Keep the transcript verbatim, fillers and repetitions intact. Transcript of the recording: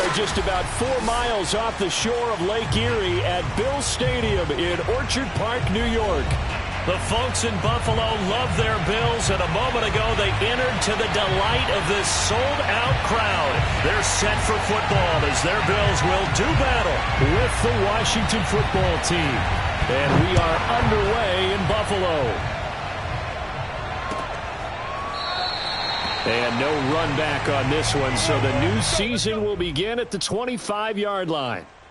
They're just about four miles off the shore of Lake Erie at Bill Stadium in Orchard Park, New York. The folks in Buffalo love their Bills, and a moment ago they entered to the delight of this sold-out crowd. They're set for football as their Bills will do battle with the Washington football team. And we are underway in Buffalo. And no run back on this one, so the new season will begin at the twenty-five yard line.